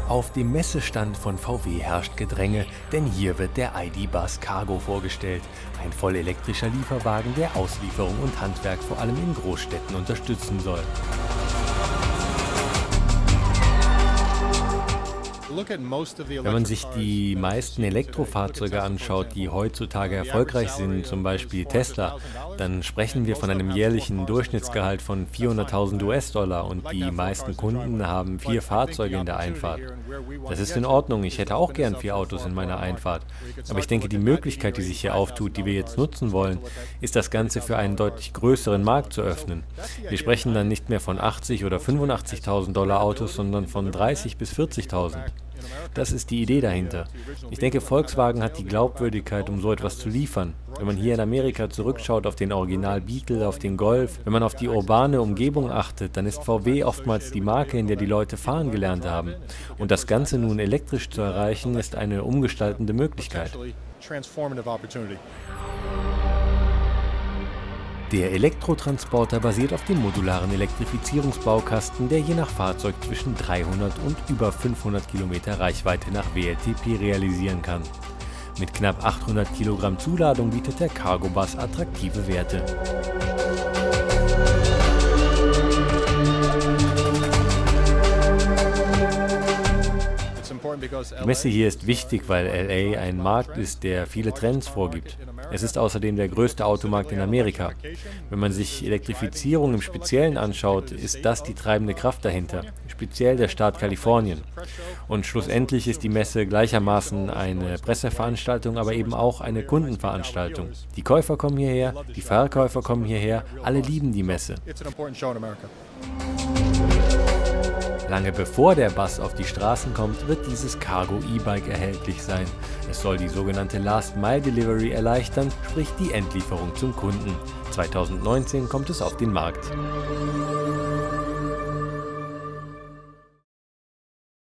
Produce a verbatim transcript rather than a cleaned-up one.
Auf dem Messestand von V W herrscht Gedränge, denn hier wird der I D.Buzz Cargo vorgestellt. Ein voll elektrischer Lieferwagen, der Auslieferung und Handwerk vor allem in Großstädten unterstützen soll. Wenn man sich die meisten Elektrofahrzeuge anschaut, die heutzutage erfolgreich sind, zum Beispiel Tesla, dann sprechen wir von einem jährlichen Durchschnittsgehalt von vierhunderttausend US-Dollar und die meisten Kunden haben vier Fahrzeuge in der Einfahrt. Das ist in Ordnung, ich hätte auch gern vier Autos in meiner Einfahrt. Aber ich denke, die Möglichkeit, die sich hier auftut, die wir jetzt nutzen wollen, ist das Ganze für einen deutlich größeren Markt zu öffnen. Wir sprechen dann nicht mehr von achtzig oder fünfundachtzigtausend Dollar Autos, sondern von dreißig bis vierzigtausend. Das ist die Idee dahinter. Ich denke, Volkswagen hat die Glaubwürdigkeit, um so etwas zu liefern. Wenn man hier in Amerika zurückschaut auf den Original Beetle, auf den Golf, wenn man auf die urbane Umgebung achtet, dann ist V W oftmals die Marke, in der die Leute fahren gelernt haben. Und das Ganze nun elektrisch zu erreichen, ist eine umgestaltende Möglichkeit. Der Elektrotransporter basiert auf dem modularen Elektrifizierungsbaukasten, der je nach Fahrzeug zwischen dreihundert und über fünfhundert Kilometer Reichweite nach W L T P realisieren kann. Mit knapp achthundert Kilogramm Zuladung bietet der Cargo-Bus attraktive Werte. Die Messe hier ist wichtig, weil L A ein Markt ist, der viele Trends vorgibt. Es ist außerdem der größte Automarkt in Amerika. Wenn man sich Elektrifizierung im Speziellen anschaut, ist das die treibende Kraft dahinter, speziell der Staat Kalifornien. Und schlussendlich ist die Messe gleichermaßen eine Presseveranstaltung, aber eben auch eine Kundenveranstaltung. Die Käufer kommen hierher, die Verkäufer kommen hierher, alle lieben die Messe. Lange bevor der Bus auf die Straßen kommt, wird dieses Cargo E-Bike erhältlich sein. Es soll die sogenannte Last Mile Delivery erleichtern, sprich die Endlieferung zum Kunden. zweitausendneunzehn kommt es auf den Markt.